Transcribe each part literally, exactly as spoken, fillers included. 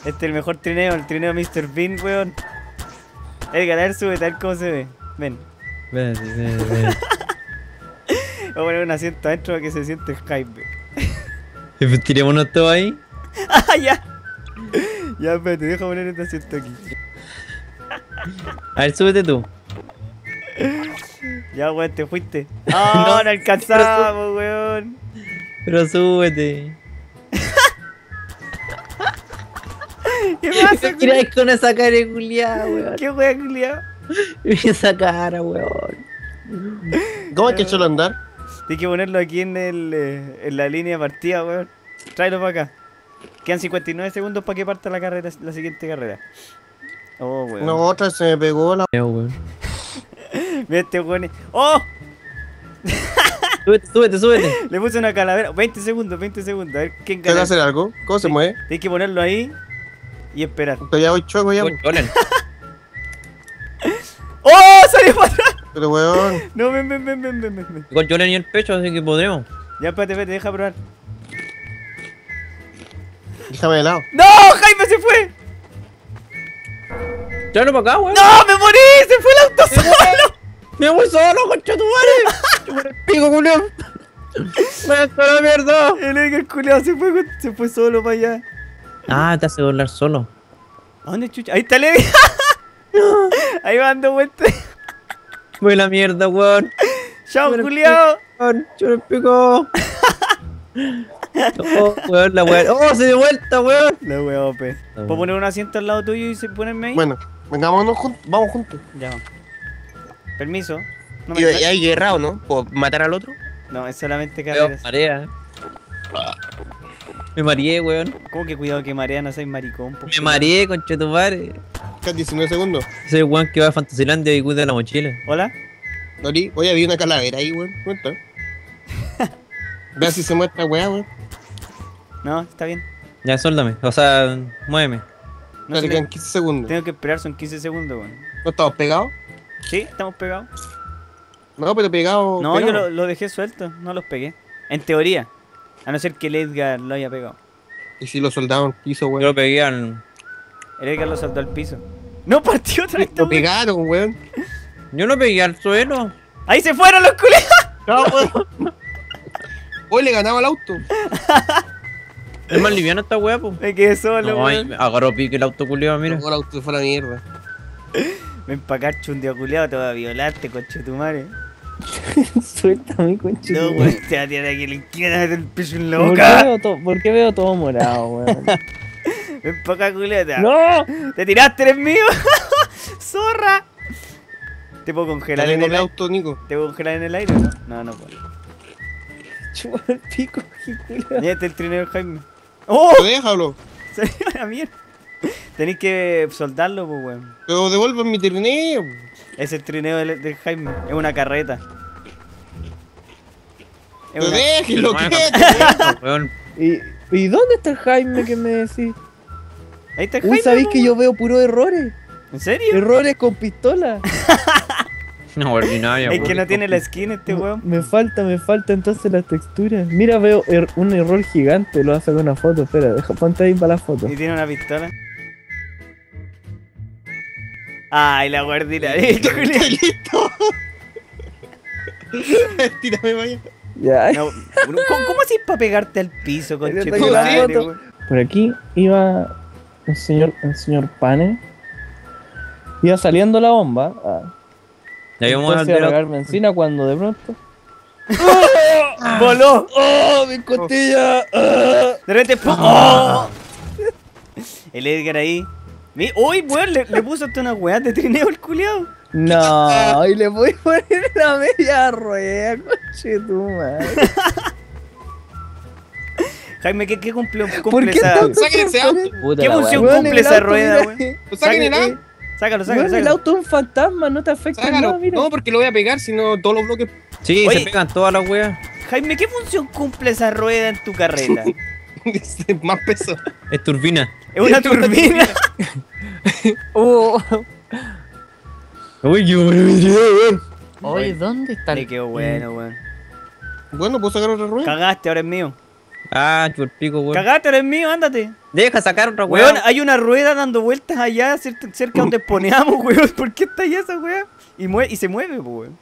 Este es el mejor trineo, el trineo míster Bean, weón. Edgar, a ver, súbete, a ver cómo se ve. Ven. Ven, ven, ven. Voy a poner un asiento adentro para que se siente el Jaime. Tirémonos todos ahí. ¡Ah, ya! Ya, espérate, deja poner este asiento aquí. A ver, súbete tú. Ya, weón, te fuiste. ¡Ah, no, no alcanzamos, weón! Pero súbete. ¿Qué pasa, Mira weón? con esa cara de culiada, weón. ¿Qué weón, culiao? Esa cara, weón. ¿Cómo hay que echarlo a andar? Tienes que ponerlo aquí en, el, eh, en la línea de partida, weón. Tráelo para acá. Quedan cincuenta y nueve segundos para que parta la carrera, la siguiente carrera. Oh, weón. No, otra vez se me pegó la... Weón. Mira este weón. ¡Oh! Súbete, súbete, súbete. Le puse una calavera. veinte segundos, veinte segundos. A ver quién ¿Tengo que gana. hacer algo? ¿Cómo se mueve? Tienes que ponerlo ahí y esperar. Pero ya voy chueco ya. Uy, hola. ¡Oh! ¡Salió para atrás! Pero weón. No, ven, ven, ven, ven, ven, ven, ven. Con Jolen en el pecho, así que podremos. Ya, espérate, espérate, deja probar. Déjame de lado. ¡No! ¡Jaime se fue! Tráelo para acá, weón. ¡No! ¡Me morí! ¡Se fue el auto solo! ¡Me voy solo, concha tu madre! ¡Me pico, culiao! ¡Me gastó la mierda! El Edgar culiao se fue, se fue solo para allá. Ah, te hace volar solo. ¿A dónde chucha? Ahí está el Edgar. Ahí va dando vueltas. Voy la mierda, weón. ¡Chao, culiao! Weón, yo me pico. Oh, weón, la weón. ¡Oh, se dio vuelta, weón! La wea O P. ¿Puedo poner un asiento al lado tuyo y se- ponerme ahí? Bueno, venga, vámonos juntos. Vamos juntos. Ya. Permiso. No, me Y, y hay guerra, ¿o no? ¿Puedo matar al otro? no, es solamente Veo carreras. marea. Me mareé, weón. ¿Cómo que cuidado que marea? No soy maricón. po, Me culiao. mareé, concha tu madre. Quedan diecinueve segundos. Soy el weón que va a Fantasilandia y cuida la mochila. ¿Hola? Nori, oye, había una calavera ahí, weón. ¿Dónde está? Vea si se mueve esta weá, weón. No, está bien. Ya, suéltame. O sea, muéveme. No Ya se te le- quedan quince segundos. Tengo que esperar, son quince segundos, weón. ¿No estamos pegados? ¿Sí? ¿Estamos pegados? No, pero pegados. No, yo pegados. lo, lo dejé suelto, no los pegué. En teoría. A no ser que el Edgar lo haya pegado. Y si los soldados en el piso, Yo weón. lo pegué al... El Edgar lo saltó al piso. ¡No partió otra vez! esta Lo wea! pegaron, weón. Yo lo pegué al suelo. ¡Ahí se fueron los culiados! No, weón. Hoy le ganaba al auto. Es más liviano esta weá, po. Me quedé solo, No, ay, weón. me agarró pique el auto culiao, mira. Luego el auto se fue a la mierda. Ven pa' acá, chundio culiado, te voy a violarte, conche tu madre. Suéltame, conche. No, weón, te va a tirar aquí en la esquina, te va a meter el piso en la ¿Por qué, boca. veo to- ¿Por qué veo todo morado, weón? Ven pa' acá, culiado. Te, ¡No! te tiraste, eres mío. ¡Zorra! ¿Te puedo congelar Dale en en el el aire? auto, Nico. ¿Te puedo congelar en el aire? No, no, no puedo. Chupa el pico, qué culo. Ya está el trineo Jaime. ¡Oh! Déjalo. Salió a la mierda. Tenéis que soldarlo, pues, weón. Pero devuelvan mi trineo. Es el trineo del, del Jaime. Es una carreta. Es Pero una... déjenlo, Bueno, ¿qué? weón. ¿Y, ¿Y dónde está el Jaime que me decís? Ahí está el Uy, Jaime. ¿sabéis po, que yo veo puros errores? ¿En serio? Errores con pistola. No, ordinaria, Es que weón. no tiene la skin este weón. Me falta, me falta entonces las texturas. Mira, veo er- un error gigante. Lo voy a sacar una foto. Espera, deja, ponte ahí para la foto. Y tiene una pistola. Ay, la guardina. Listo, Julián. Listo. Tírame, vaya. Ya. No, ¿Cómo, cómo así para pegarte al piso, conche Yo tu tengo la madre, foto. weón? Por aquí iba el señor, el señor Pane. Iba saliendo la bomba. Ah. Ya íbamos a Entonces iba a alterar. regar benzina cuando de pronto. ¡Voló! ¡Oh, mi costilla! ¡Ah! De repente. ¡pum! ¡Oh! El Edgar ahí. Mi- ¡Uy, weón! Le, le puso hasta una weá de trineo el culiao. No, y le voy a poner la media rueda, coche tu madre. Jaime, ¿qué, qué cumple, ¿Por cumple qué esa. tanto Saquen ese auto. Puta ¿Qué la función weá. Weón, cumple el esa auto, rueda, mira, weón? eh, Pues saquen el Saque- auto. Sácalo, sácalo, weón, el sácalo. auto es un fantasma, no te afecta Sácalo. nada, mira. No, porque lo voy a pegar, si no todos los bloques. Sí, Oye. se pegan todas las weas. Jaime, ¿qué función cumple esa rueda en tu carreta? Más peso. Es turbina. Es una turbina. Oh. Uy, qué bueno mi video, weón. Oye, ¿dónde está Le quedó bueno, weón. Bueno, ¿puedo sacar otra rueda? Cagaste, ahora es mío. Ah, chupa el pico, weón. Cagaste, ahora es mío, ándate. Deja sacar otra Weón, weón. hay una rueda dando vueltas allá cerca, cerca donde poneamos, weón. ¿Por qué está allá esa weá? Y, mue y se mueve, po, weón.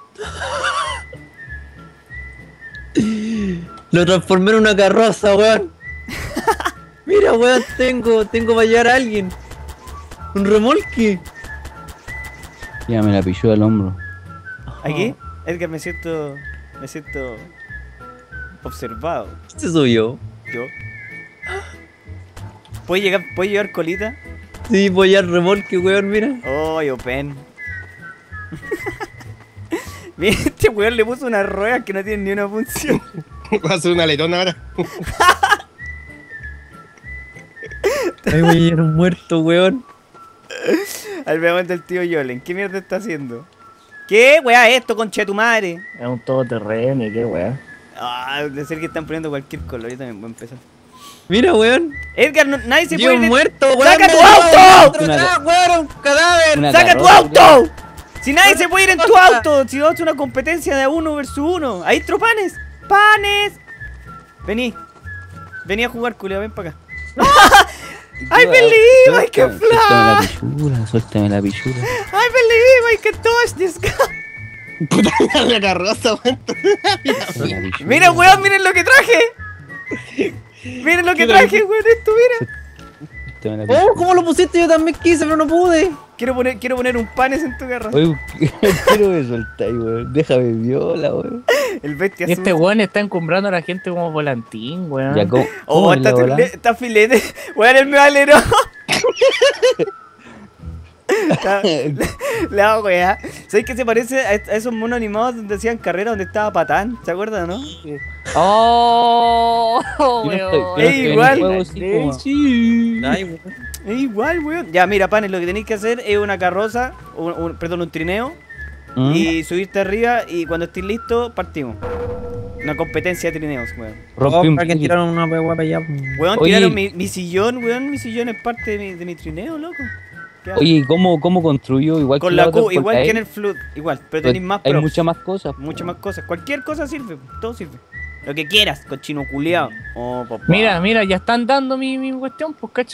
Lo transformé en una carroza, weón. Mira, weón, tengo, tengo para llevar a alguien. Un remolque. Ya me la pilló al hombro. Aquí, Edgar, me siento. Me siento. Observado. Se subió. Yo. ¿Puedes llegar, ¿puedes llevar colita? Sí, voy al remolque, weón, mira. Oh, Open. Mira, este weón le puso unas ruedas que no tienen ni una función. Va a hacer una letona ahora. Ahí voy a llevar un muerto, weón. Al veamos del tío Yolen. ¿Qué mierda está haciendo? ¿Qué weá es esto, concha de tu madre? Es un todoterreno y qué weá. Ah, de ser que están poniendo cualquier color. Yo también voy a empezar. Mira, weón. Edgar, no- nadie se Llevo puede un ir. muerto, weón. ¡Saca me tu lleva auto! otro atrás, weón, un cadáver. Una ¡Saca tu carroza, auto! Si nadie se puede ir en tu auto, si vamos a una competencia de uno versus uno. Ahí entro panes. ¡Panes! Vení. Vení a jugar, culia, ven para acá. I believe I can Suéltame la fly. pichura, suéltame la pichura. I believe I can touch this guy. Puta, la carroza, weón. Suéltame la pichura. Mira, weón, miren lo que traje. Miren lo que traje, weón, esto, mira. Suéltame la pichura. Oh, ¿cómo lo pusiste? Yo también quise, pero no pude. Quiero poner, quiero poner un panes en tu garra. Oye, quiero que soltáis, weón. Déjame viola, weón. El bestia azul. Este weón está encumbrando a la gente como volantín, weón. Ya, ¿cómo, Oh, cómo es está, la bola? file- está filete. Weón, él me valeró. Está- La wea. ¿Sabes qué se parece a, est- a esos monos animados donde hacían carrera donde estaba Patán? ¿Se acuerdan, no? Oh, Yo no estoy- yo no weón. Es estoy en el igual. juego, sí, como- Ay, weón. Es igual, weón. Ya, mira, panes, lo que tenéis que hacer es una carroza, un, un- perdón, un trineo, ¿Mm? y subirte arriba y cuando estés listo, partimos. Una competencia de trineos, weón. Rompí un alguien piquito. tiraron una weá para allá. Weón, Oye. tiraron mi, mi sillón, weón. Mi sillón es parte de mi, de mi trineo, loco. ¿Qué hago? Oye, ¿y cómo, cómo construyó? Igual Con que la otra, Q, porque igual hay- que en el Flood, igual, pero tenéis más Hay props. muchas más cosas. po. Muchas más cosas. Cualquier cosa sirve, todo sirve. Lo que quieras, cochino culeado. Oh, papá. Mira, mira, ya están dando mi, mi cuestión, pues cacho.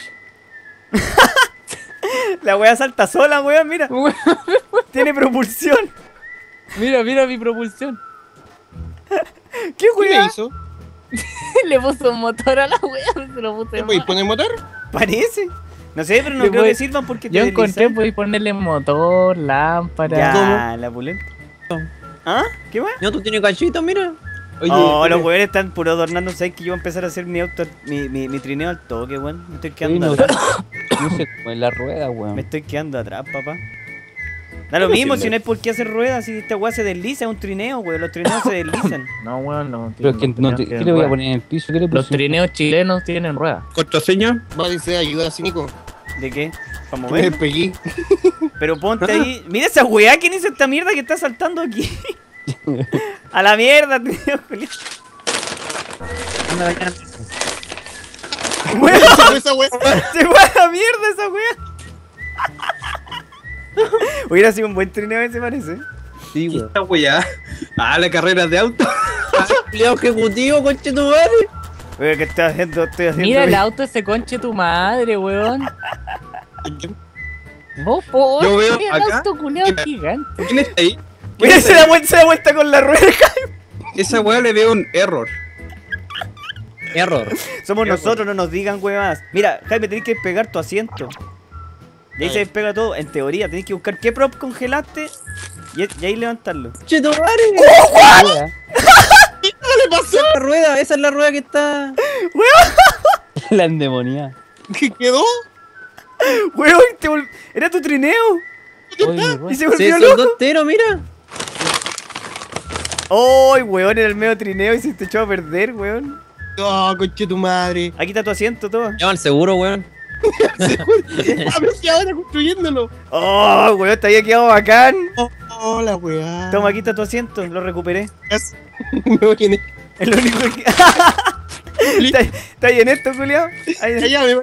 La wea salta sola, weón, mira. Tiene propulsión. Mira, mira mi propulsión. ¿Qué ¿Qué le wea? hizo? Le puso un motor a la wea, se lo puse ¿Le podéis mal. poner motor? Parece. No sé, pero no Le creo voy- que sirvan porque Yo te encontré, deslizan. podéis ponerle motor, lámpara. Ya, la pulenta. ¿Ah? ¿Qué wea? No, tú tienes cachito, mira. Oye, Oh, pero- los weones están puro adornando. ¿Sabes que yo voy a empezar a hacer mi auto, mi, mi, mi trineo al toque, weón? Me estoy Sí, quedando no, atrás. no sé cómo es la rueda, Me weón. estoy quedando atrás, papá. Da lo mismo, si no hay por qué hacer ruedas, si esta weá se desliza, es un trineo, weón. Los trineos se deslizan. No, weón, no. Pero es que los no trineos te- ¿qué tienen le voy a ruedas. poner en el piso? ¿Qué le Los puse? trineos chilenos tienen ruedas. ¿Contraseña? Va a decir ayuda así, Nico. ¿De qué? ¿Para Me mover? pegué. Pero ponte ahí. Mira esa weá, ¿quién hizo esta mierda que está saltando aquí? A la mierda, trineo, culiao. Anda, ya. Weón, Esa wea. se fue a la mierda esa weá. Hubiera sido un buen trineo ese, parece. Sí, weón. Esta weá. Ah, la carrera de auto. Empleado ejecutivo, conche tu madre. Weón, ¿qué estoy haciendo? Estoy haciendo. Mira el mi- auto ese conche tu madre, weón. Vos, por Yo veo el acá- auto culeado gigante. ¿Quién está ahí? Mira, se da vuelta, se da vuelta con la rueda. Esa weá le veo un error. Error. Somos nosotros, no nos digan huevas. Mira, Jaime, tenés que despegar tu asiento. Y ahí se despega todo. En teoría, tenés que buscar qué prop congelaste y, y ahí levantarlo. Conche tu madre. Rueda. Esa es la rueda, esa es la rueda que está. La endemoniada. ¿Qué quedó? Weón, te vol- era tu trineo. Oye, mi Y rueda. se Se volvió soldó loco. entero, mira. ¡Ay, weón! Era el medio trineo y se te echó a perder, weón. Oh, conche tu madre. Aquí está tu asiento, todo. Llama al seguro, weón. A ver si ahora construyéndolo. ¡Oh, weón! Te había quedado bacán. Oh, la weá. Toma, aquí está tu asiento. Lo recuperé. Me voy en Es lo único que. ¿Está, está ahí en esto, culiao? Ahí- allá, me voy.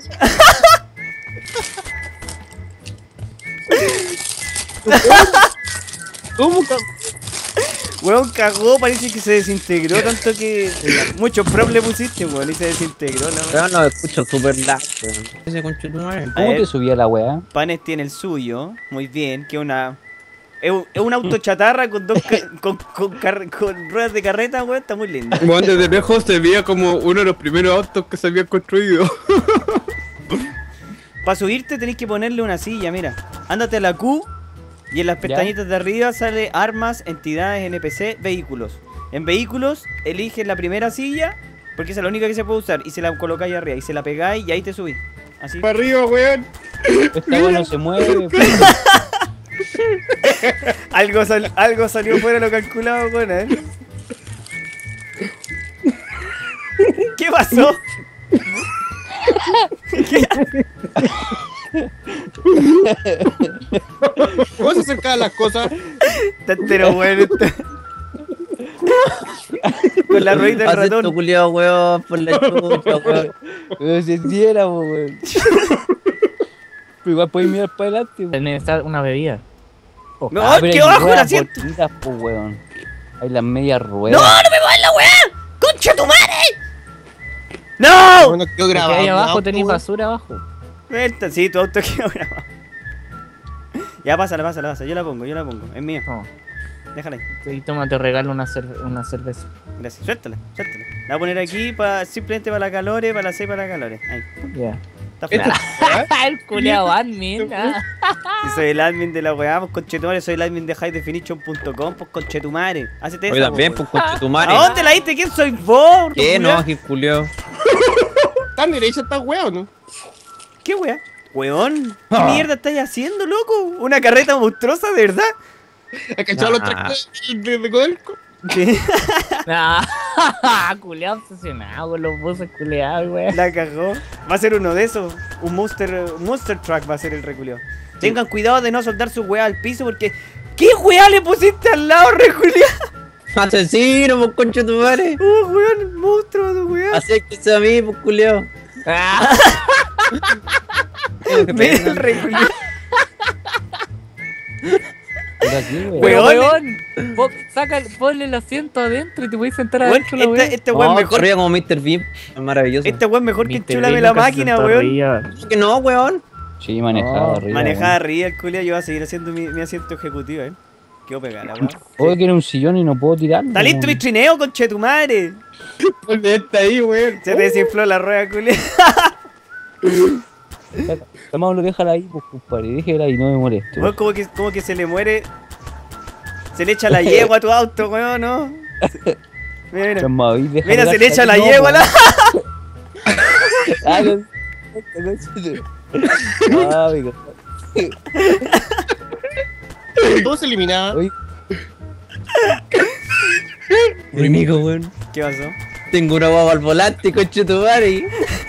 ¿Cómo? ca- Weón, cagó, parece que se desintegró tanto que muchos props le pusiste, weón, y se desintegró, ¿no? Weón, no escucho super lag, weón. Ese conche tu madre. A ¿Cómo ver. te subía la weá? Panes tiene el suyo, muy bien, que una... Es un, es un auto chatarra con dos ca- con, con, car- con ruedas de carreta, weón, está muy lindo. Bueno, desde lejos se veía como uno de los primeros autos que se habían construido. Para subirte tenés que ponerle una silla, mira. Ándate a la Q y en las pestañitas de arriba sale armas, entidades, N P C, vehículos. En vehículos eliges la primera silla, porque esa es la única que se puede usar, y se la colocáis arriba, y se la pegáis y ahí te subís. Así. Para arriba, weón. Esta weá no se mueve, po. Algo, sal- algo salió fuera de lo calculado, weón, ¿eh? ¿Qué pasó? ¿Cómo se acercaban las cosas? Está entero, weón. está- Con la ruedita del Haz esto, ratón. culiao, weón, por la chucha, weón. Pero si hiciera, po, weón. Pero igual puedes mirar para adelante, weón. Necesitas una bebida. No, Ah, pero que hay bajo el ruedas asiento. bonitas, po, weón. Hay las medias ¡No, ruedas. no me muevas la weá! ¡Concha tu madre! ¡No! Bueno, quedó Porque grabado. ahí mi abajo auto, tenéis weón. basura abajo. Suelta, sí, tu auto quedó grabado. Ya, pásala, pásala, pásala. Yo la pongo, yo la pongo. Es mía. No. Déjala ahí. Y toma, te regalo una, cer- una cerveza. Gracias. Suéltala, suéltala. La voy a poner aquí pa, simplemente para la calores, para la C, para la calores. Ahí. Ya. Está fuera. El culiao admin. ah. Si soy el admin de la weá, pues conchetumare, soy el admin de high definition punto com, pues conchetumare. Hacete Oye, esa, también, pues, pues, conche tu weón. madre. ¿A dónde la diste? ¿Quién soy vos? ¿Qué? culiao? No, que culiao. Tan derecha está weón, ¿no? ¿Qué weá? Weón, ¿qué mierda estáis haciendo, loco? ¿Una carreta monstruosa, de verdad? ¿Has cachado los Ah. tractores de, de Codelco? ¿Qué? Ah, culiao obsesionado con los buses culiados, weón. La cagó. Va a ser uno de esos. Un monster, un monster truck va a ser el reculio. Tengan cuidado de no soltar su weá al piso porque... ¿Qué weá le pusiste al lado, reculio? Asesino, pues, conche tu madre. Oh, weón, monstruo de weá. Acérquese a mí, pues, culiao. Ah, Mira el reculio. Pero aquí, weón. pero Weón. weón, po- saca, ponle el asiento adentro y te voy a sentar Weón, adentro la este, weón. este weón No, mejor. corría como mister Bean. Es maravilloso. Este weón mejor que mister Enchúlame Bean la nunca se máquina, sentó weón. arriba. Que no, weón. Sí, manejada No, arriba. Manejada arriba el culia, yo voy a seguir haciendo mi, mi asiento ejecutivo, eh. Qué pegada, weón. weón. Oye, quiero un sillón y no puedo tirarlo. ¿Está listo mi trineo, conche tu madre? ¿Dónde está ahí, weón? Se te desinfló la rueda, culia. Además, lo déjala ahí, pues, compadre. Déjala ahí, no me moleste. Weón, como que, como que se le muere. Se le echa la yegua a tu auto, weón, ¿no? Mira, mira. Mavi, déjala Mira, se le echa la no, yegua a la. Ah, no. Ah, amigo. Todo se eliminaba. Oye, Mi amigo, weón. ¿Qué pasó? Tengo una guagua al volante, conche tu madre.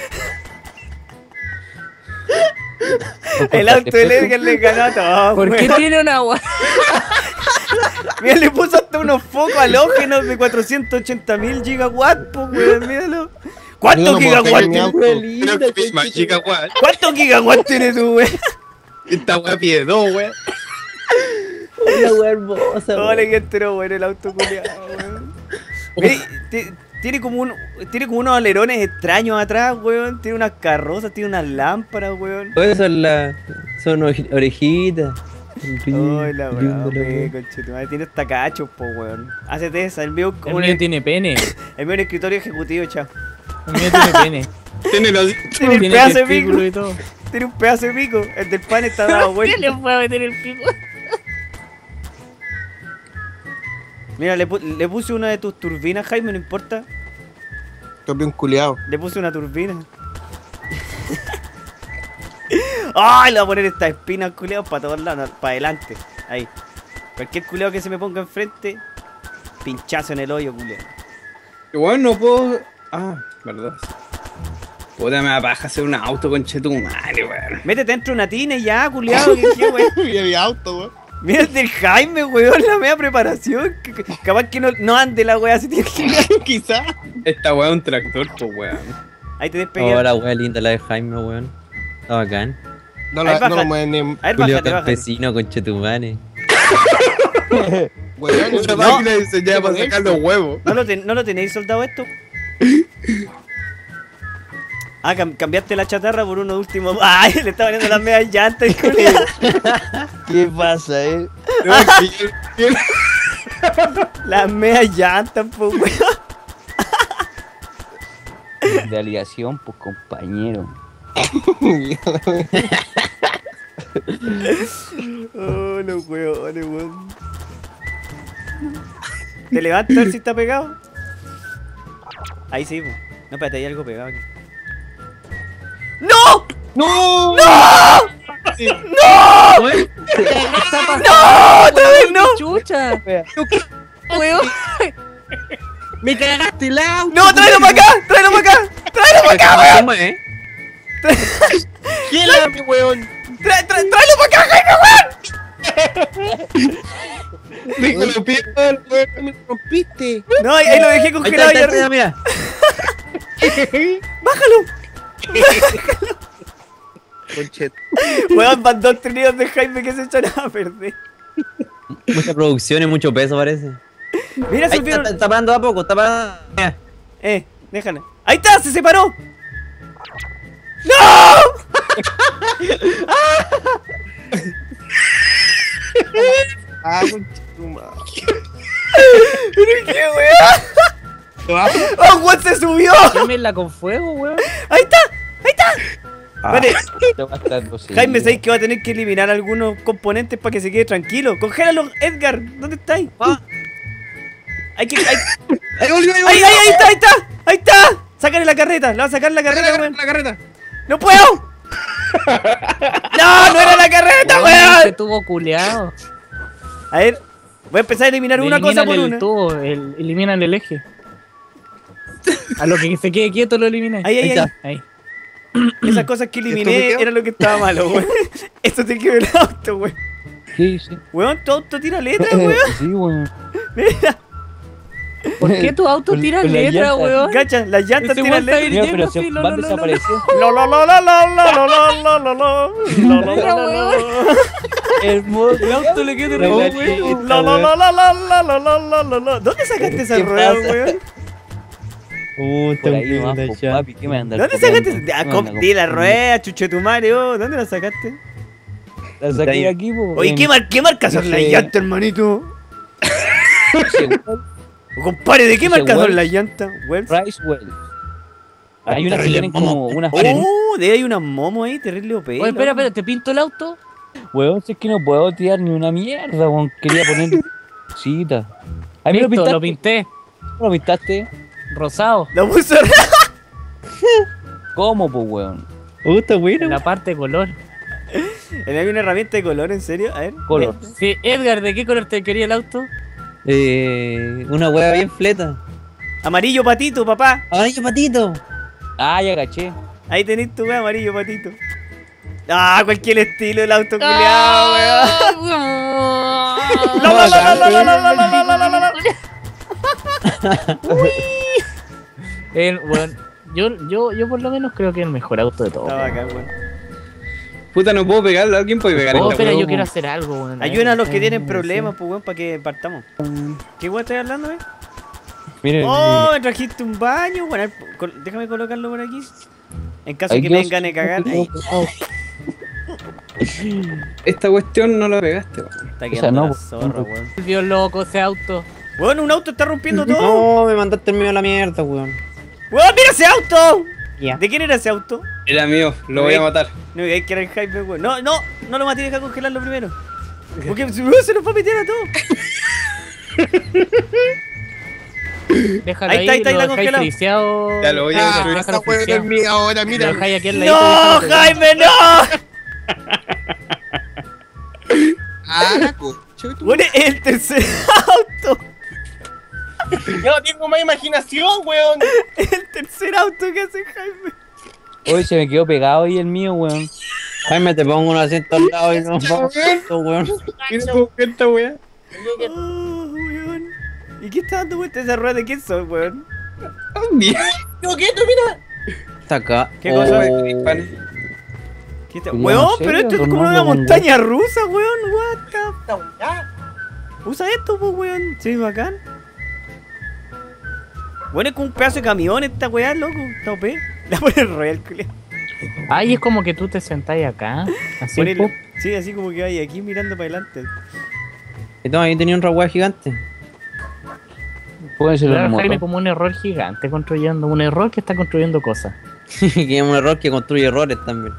El auto del Edgar le ganó a todo, ¿Por qué weón. tiene una weón? Mira, le puso hasta unos focos halógenos de cuatrocientos ochenta mil gigawatts, pues, weón, míralo. ¿Cuántos Yo no puedo gigawatts pegar mi tiene? auto. Creo que es más chica, weón. ¿Cuántos gigawatts tienes tú, weón? Esta weá pide dos, weón. Una weá hermosa, Ole, weón. que entero, weón, el auto culiado, weón. Mira, ti- tiene como un, tiene como unos alerones extraños atrás, weón. Tiene unas carrozas, tiene unas lámparas, weón. Oye, son las. Son oje- orejitas. Ay, la Lindo, weón, weón. conchetumadre. Tiene hasta cachos, po, weón. Hacete esa, el mío, El como un, mío tiene pene. el mío un escritorio ejecutivo, chao. El mío tiene pene. Tiene los. Tiene el Tiene pedazo de pico. testículo y todo. Tiene un pedazo de pico. El del pan está dado ¿Quién vuelta. le fue a meter el pico? Mira, le, pu- le puse una de tus turbinas, Jaime, no importa. Campeón culeado. Le puse una turbina. ¡Ay! Le voy a poner estas espinas, culeados, para todos lados, para adelante. Ahí. Cualquier culeado que se me ponga enfrente, pinchazo en el hoyo, culeado. Weón, no puedo. Ah, verdad. Puta, me da paja hacer un auto con chetumare, weón. Métete dentro de una tina y ya, culeado. ¿Qué, qué, weón? Y había auto, weón. Mira el del Jaime, weón, la media preparación. Que- que- Capaz que no, no ande la weá, se tiene que Quizá. Esta weá es un tractor, pues weón. Ahí te despegué. Oh, la weá linda la de Jaime, weón. Está bacán. No, Ahí la, baja. no lo mueven ni. A ver, Julio bájate, bájate. campesino, conche tu madre. Weón, Una no, máquina diseñada para sacar los huevos. ¿No lo, ten- ¿No lo tenéis soldado esto? Ah, cam- cambiaste la chatarra por uno último. Ay, le estaba poniendo las medias llantas, el culiao. ¿Qué pasa, eh? No, que yo- yo- Las medias llantas, pues, weón. De aliación, pues, compañero. Oh, los weones, weón. ¿Te levantas a ver si está pegado? Ahí sí, pues. No, espérate, hay algo pegado aquí. ¡No! ¡No! Weón, ¿qué está pasando? ¡No! ¡Otra vez no! ¡Chucha! Weón. Me cagaste el auto. ¡No, tráelo para acá! ¡Tráelo para acá! ¡Tráelo para acá, weón! ¿Cómo es? ¿Quién la mi weón? ¡Tra- tra- ¡Tráelo para acá, Jaime, weón! Dijo los pies, Me rompiste. No, ahí, ahí lo dejé Ahí congelado está, ahí ahí está, arriba. mira. ¡Bájalo! Conchet. Weón, van dos tríos de Jaime que se echan a perder. Mucha producción y mucho peso parece. Mira, se Ahí está, vieron. está, está parando a poco, está parando. Mira. Eh, déjala. ¡Ahí está! ¡Se separó! ¡No! Ah, conchetumare. ¿Pero qué, weón? ¡Oh, weón, se subió! Quémela con fuego, weón. ¡Ahí está! ¡Ahí está! Ah, Espérate, te va a estar posible. Jaime, ¿sabes que va a tener que eliminar algunos componentes para que se quede tranquilo? ¡Congélalo, Edgar! ¿Dónde estáis? Ah. Hay que... Hay... ¡Ahí volvió, ahí ¡Ahí, volvió! ahí, ahí está, ahí está! ¡Ahí está! ¡Sácale la carreta! ¡Le va a sacar la La carreta, carreta, weón! la carreta. ¡No puedo! ¡No, no era la carreta, Se weón! tuvo culeado. A ver, voy a empezar a eliminar una cosa por Elimínale una. el tubo, el, eliminan el eje. A lo que se quede quieto lo eliminan. Ahí, ahí, Ahí ahí. está. Ahí. Esas cosas que ¿Esto eliminé me quedó? era lo que estaba malo, weón. Esto te quedó el auto, weón. Sí, sí. Weón, tu auto tira letras, weón. Sí, weón. Mira, ¿Por qué tu auto Con- tira con la letra, llanta. weón? cacha, las llantas Ese tiran weón está letras. Mira, Lleno pero se así, lo, van lo, lo, lo. desapareciendo. Lo, lo, lo, lo, lo, lo, lo, lo, lo, lo, lo, lo, Mira, lo, lo. Hermoso. El auto le queda Pero re la bueno. chica, Lo, lo, weón. lo, lo, lo, lo, lo, lo, lo, lo. ¿Dónde sacaste esa ¿Qué rueda, pasa? weón? Uh, Por ahí nomás, po, papi, ¿qué me andas ¿Dónde copiando? sacaste? Ah, ¿Qué me com- andas di la copiando? rueda, chuchetumare, oh. ¿Dónde la sacaste? La saqué aquí, po. Oye, ¿qué, mar ¿qué marca son no las sé. llantas, hermanito? Rice Compadre, ¿de qué Dice marca son Wells. las llantas? Wells. Well. Hay unas que tienen como unas Oh, de ahí hay unas momos ahí, terrible O P. Oye, espera, espera, ¿te pinto el auto? Weón, si es que no puedo tirar ni una mierda, weón. Quería poner cosita. Ahí me lo Listo, pintaste. lo pinté. ¿Cómo lo pintaste? Rosado. Lo puso. ¿Cómo, pues, weón? Uh, está En bueno. la parte de color. ¿Hay una herramienta de color, en serio? A ver. Color. Sí, Edgar, ¿de qué color te quería el auto? Eh, una hueá bien fleta. Amarillo patito, papá. ¡Ay, patito! Ah, ya caché. Ahí tenés tu wea, amarillo patito. Ah, cualquier estilo del auto culiado, weón. La, la, la, la, la, la, la, la, la, la, la, la. El, bueno, yo, yo, yo por lo menos creo que es el mejor auto de todos. Está bacán, weón. Puta, no puedo pegarlo. ¿Alguien puede pegar Oh, esta espera, weá? yo quiero hacer algo, weón. Ayuden a los que tienen problemas, pues, weón, para que partamos. ¿Qué weón estás hablando, eh? Miren. Oh, me trajiste un baño. Bueno, a ver, col- déjame colocarlo por aquí. En caso de que me den ganas de cagar. Ahí. Esta cuestión no la pegaste, weón. Está O sea, quedando no, la pues, zorra, no. weón. Volvió loco ese auto. Weón, un auto está rompiendo todo. No, me mandaste el medio a la mierda, weón. Weón, mira ese auto. Ya. ¿De quién era ese auto? Era mío, lo voy a matar. No, hay que era el Jaime, weón. No, no, no lo maté, deja congelarlo primero. Porque se nos va a meter a todo. Déjalo Ahí ahí, está, ahí está, ahí lo está dejáis congelado. friseado. Ya lo voy a Ah, destruir. esta weón es mía ahora, Lo mira. dejáis aquí al ladito. ¡No, déjalo. Jaime, no! Ah, la concha de tu- Weón, es el tercer auto. Yo tengo más imaginación, weón. Es el tercer auto que hace Jaime. Hoy se me quedó pegado ahí el mío, weón. Jaime, te pongo un asiento al lado y nos vamos juntos, weón. Mira cómo que esta weá. Oh, weón. ¿Y qué está dando vuelta esa rueda de quién soy, weón? Yo quieto, mira. Está acá. ¿Qué cosa? Oh. ¿Qué está- Cuidado, Weón, ¿en pero serio? esto es como Tornado una con montaña rusa, weón. What the... Esta weá. Usa esto, pues, weón. Sí, bacán. Bueno, es como un pedazo de camión esta weá, loco. Está O P. La pone royal, culiao. Ay, es como que tú te sentás acá. Así, Ponele- pop. Sí, así como que vaya aquí mirando para adelante. Y toma, ahí tenía un raguá gigante. Puede ser Claro, un Jaime, moto. como un error gigante construyendo. Un error que está construyendo cosas. Que es un error que construye errores también.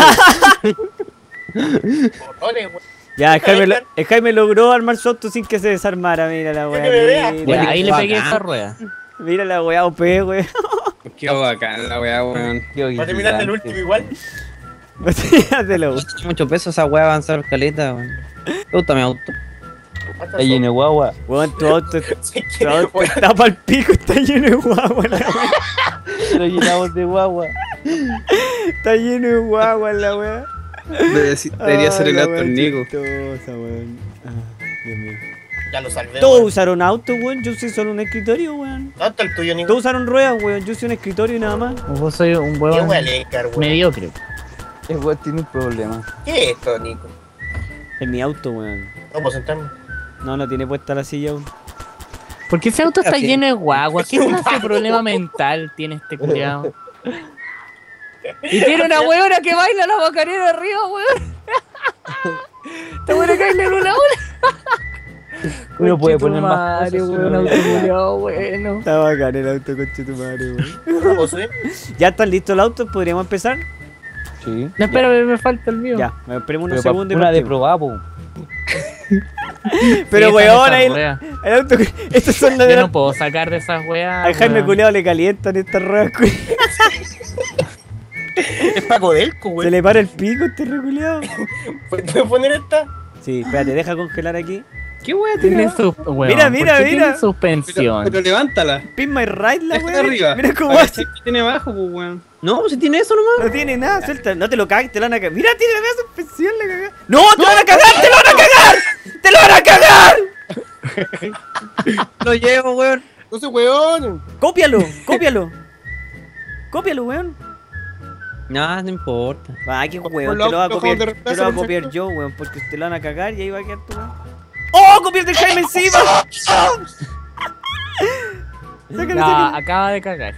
Ole, weón. Ya, el Jaime, lo- el Jaime logró armar su auto sin que se desarmara. Mira la weá. Que me vea. Mira, Ya, ahí le bacán. pegué esa rueda. mira la weá O P, weón. Qué bacán la weá, weón. Va a terminar el último igual. Tírátelo. Tiene mucho peso esa weá avanzar caleta, weón. Me gusta mi auto. Está lleno de guagua. Weón, tu auto, Sí, tu que- auto weón, está pa'l pico, está lleno de guagua la weá. Lo llenamos de guagua. Está lleno de guagua la weá. Debe- Debería ser Ay, el la auto weá Nico. chistosa, weón. Ah, Dios mío. Ya lo salvé. Todos weón. usaron auto, weón. Yo usé solo un escritorio, weón. ¿Dónde está el tuyo, Nico? Todos usaron ruedas, weón. Yo usé un escritorio y nada más. Vos soy un Qué huevón weón, Edgar, weón. mediocre. El weón tiene un problema. ¿Qué es esto, Nico? En mi auto, weón. No puedo sentarme. No, no tiene puesta la silla aún. ¿Por qué ese auto está Así. lleno de guagua? ¿Qué clase de problema mental tiene este culiao? Y tiene una huevona que baila la Macarena arriba, weón. Esta huevona que baila en una hora. Uno puede poner más Mario, cosas, weón, solo auto que- culiao, bueno. Está bacán el auto, conche tu madre, weón. ¿No puedo subir? ¿Ya están listos los autos? ¿Podríamos empezar? Sí. No, espera, me, me falta el mío. Ya, esperemos unos Pero pa- segundos y una de partimos. probar, po. Pero, Sí, weón, están ahí. esas ruedas. El auto. Estos son las de Yo la. no puedo sacar de esas weas. Al Jaime weón. culeado le calientan estas ruedas, culiao. Es Paco Delco, Se weón. le para el pico a este reculeado. ¿Puedes poner esta? Sí, espérate, deja congelar aquí. ¿Qué weá Tiene tiene? su, weón, Mira, ¿por mira, qué mira. tiene suspensión. Pero, pero levántala. Pin my right la Déjala weón. arriba. Mira cómo Para hace. que tiene abajo, pues, weón. No, pues si tiene eso nomás. No tiene nada, suelta. No te lo cagues, te lo van a cagar. Mira, tiene la media suspensión, la cagada. ¡No! ¡Te lo van a cagar! ¡Te lo van a cagar! ¡Te lo van a cagar! Lo llevo, weón. No sé, weón. Cópialo, cópialo. Cópialo, weón. No, no importa. Ay, qué weón, Por te lo va a los copiar. ojos de Te reemplazo, lo va a copiar perfecto. yo, weón, porque te lo van a cagar y ahí va a quedar tu weón. ¡Oh! ¡Copiaste el Jaime encima! Sácale, Ya, sácale. acaba de cagar.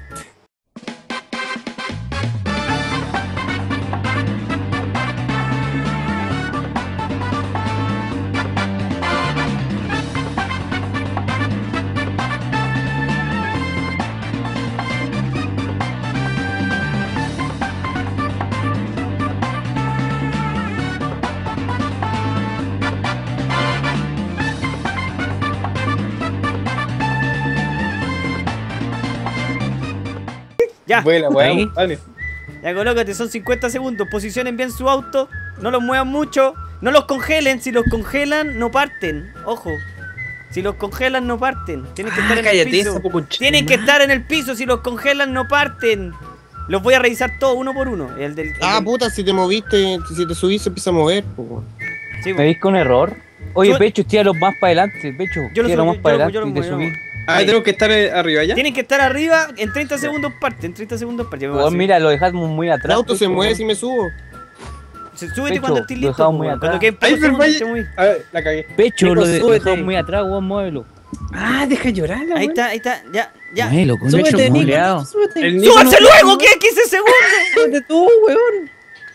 Ya, Vuela, Ahí. weón. Dale. ya colócate, son cincuenta segundos. Posicionen bien su auto, no los muevan mucho, no los congelen. Si los congelan, no parten. Ojo. Si los congelan, no parten. Tienen que estar en el cállate, piso. esa poco ch- Tienen que estar en el piso. Si los congelan, no parten. Los voy a revisar todos uno por uno. El del, el Ah, del- puta, si te moviste, si te subís, se empieza a mover, po, weón. sí, ¿Me veis con error? Oye, Yo- Pecho, tíralo más para adelante, Pecho. Yo lo Tíralo subo, más yo para lo- yo lo adelante y te muevo, yo lo subí. Ah, Ahí. tenemos que estar eh, arriba ya. Tienen que estar arriba. En treinta segundos parte. En treinta segundos parte. Ya me voy a Weón, subir. mira, lo dejamos muy El atrás. auto se Pecho, mueve weón. si me subo. Se- Súbete Pecho, cuando estés lo listo. dejamos po, muy weón. atrás. Cuando queden Ay, pocos pero segundos, vaya. te moví. A ver, la cagué. Pecho, Nico, lo de- súbete. dejamos muy atrás, weón, muévelo. Ah, deja llorar, la Ahí weón. está, ahí está. Ya, ya. Muévelo, con Súbete, hecho Nico, culiao. súbete. El Nico ¡Súbanse no- luego! ¿Qué? quince segundos! Súbete tú, weón.